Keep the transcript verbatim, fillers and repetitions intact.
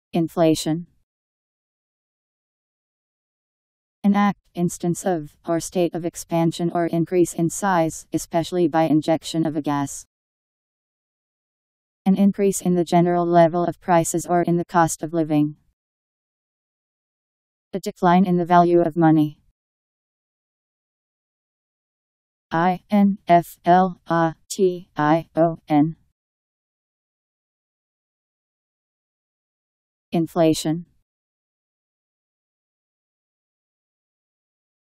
Inflation. An act, instance of, or state of expansion or increase in size, especially by injection of a gas. An increase in the general level of prices or in the cost of living. A decline in the value of money. I N F L A T I O N. Inflation.